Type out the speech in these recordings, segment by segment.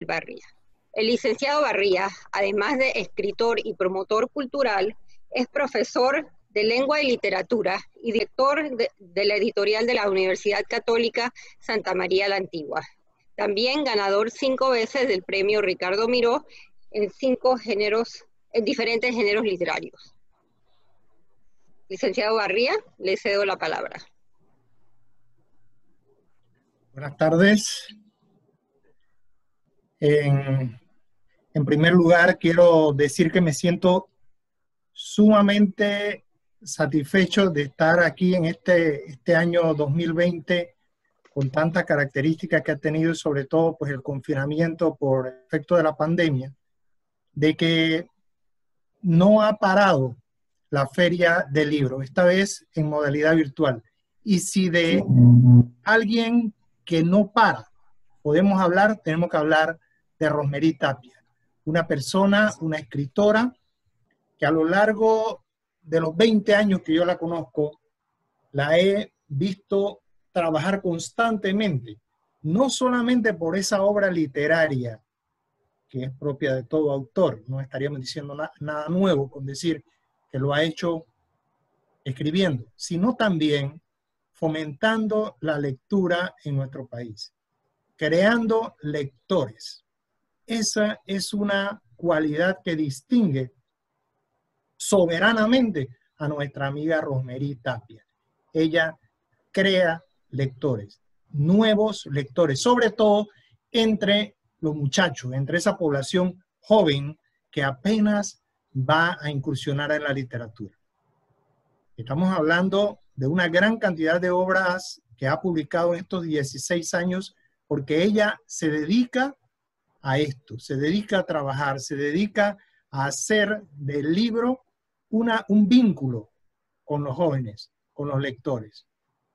Barría. El licenciado Barría, además de escritor y promotor cultural, es profesor de lengua y literatura y director de la editorial de la Universidad Católica Santa María la Antigua. También ganador 5 veces del premio Ricardo Miró en diferentes géneros literarios. Licenciado Barría, le cedo la palabra. Buenas tardes. En primer lugar, quiero decir que me siento sumamente satisfecho de estar aquí en este año 2020 con tantas características que ha tenido, sobre todo pues el confinamiento por efecto de la pandemia, de que no ha parado la feria del libro, esta vez en modalidad virtual. Y si de alguien que no para podemos hablar, tenemos que hablar de Rosmery Tapia, una persona, una escritora, que a lo largo de los 20 años que yo la conozco, la he visto trabajar constantemente, no solamente por esa obra literaria que es propia de todo autor, no estaríamos diciendo nada nuevo con decir que lo ha hecho escribiendo, sino también fomentando la lectura en nuestro país, creando lectores. Esa es una cualidad que distingue soberanamente a nuestra amiga Rosmery Tapia. Ella crea lectores, nuevos lectores, sobre todo entre los muchachos, entre esa población joven que apenas va a incursionar en la literatura. Estamos hablando de una gran cantidad de obras que ha publicado en estos 16 años, porque ella se dedica a esto, se dedica a trabajar, se dedica a hacer del libro un vínculo con los jóvenes, con los lectores.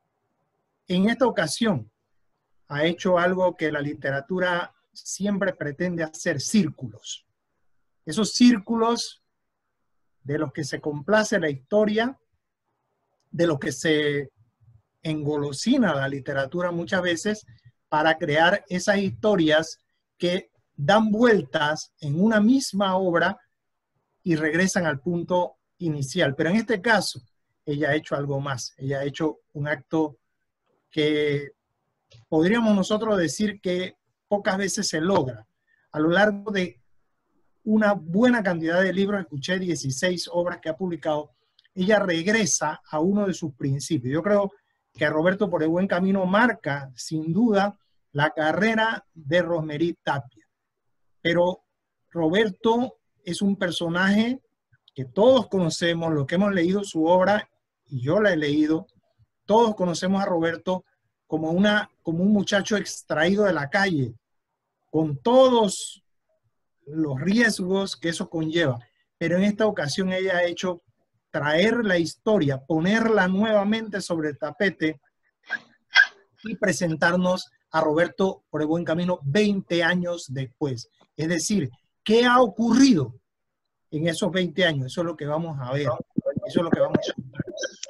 En esta ocasión ha hecho algo que la literatura siempre pretende hacer: círculos. Esos círculos de los que se complace la historia, de los que se engolosina la literatura muchas veces, para crear esas historias que dan vueltas en una misma obra y regresan al punto inicial. Pero en este caso, ella ha hecho algo más. Ella ha hecho un acto que podríamos nosotros decir que pocas veces se logra. A lo largo de una buena cantidad de libros, escuché 16 obras que ha publicado, ella regresa a uno de sus principios. Yo creo que Roberto por el Buen Camino marca, sin duda, la carrera de Rosmery Tapia. Pero Roberto es un personaje que todos conocemos, los que hemos leído su obra, y yo la he leído, todos conocemos a Roberto como un muchacho extraído de la calle, con todos los riesgos que eso conlleva. Pero en esta ocasión ella ha hecho traer la historia, ponerla nuevamente sobre el tapete y presentarnos a Roberto por el Buen Camino 20 años después. Es decir, ¿qué ha ocurrido en esos 20 años? Eso es lo que vamos a ver. Eso es lo que vamos a ver.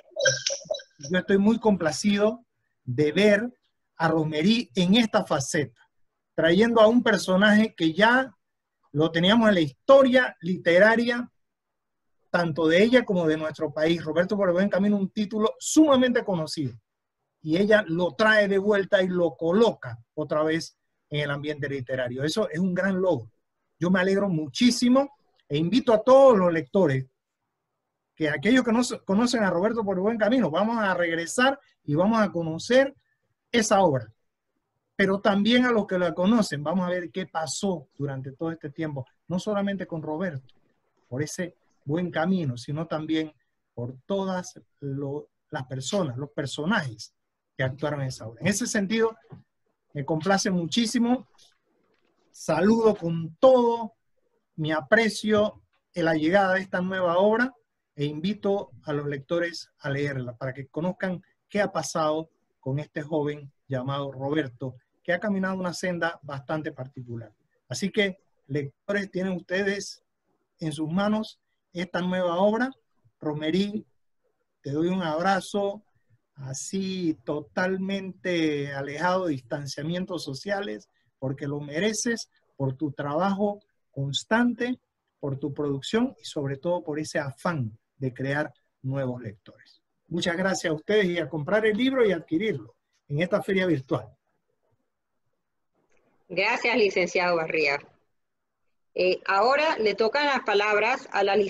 Yo estoy muy complacido de ver a Rosmery en esta faceta, trayendo a un personaje que ya lo teníamos en la historia literaria, tanto de ella como de nuestro país. Roberto por el Buen Camino, un título sumamente conocido. Y ella lo trae de vuelta y lo coloca otra vez en el ambiente literario. Eso es un gran logro. Yo me alegro muchísimo e invito a todos los lectores, que aquellos que no conocen a Roberto por el Buen Camino, vamos a regresar y vamos a conocer esa obra. Pero también a los que la conocen, vamos a ver qué pasó durante todo este tiempo, no solamente con Roberto, por ese buen camino, sino también por todas las personas, los personajes que actuaron en esa obra. En ese sentido, me complace muchísimo. Saludo con todo mi aprecio en la llegada de esta nueva obra e invito a los lectores a leerla para que conozcan qué ha pasado con este joven llamado Roberto, que ha caminado una senda bastante particular. Así que, lectores, tienen ustedes en sus manos esta nueva obra. Rosmery, te doy un abrazo así totalmente alejado de distanciamientos sociales, porque lo mereces, por tu trabajo constante, por tu producción y sobre todo por ese afán de crear nuevos lectores. Muchas gracias a ustedes y a comprar el libro y adquirirlo en esta feria virtual. Gracias, licenciado Barría. Ahora le tocan las palabras a la licenciada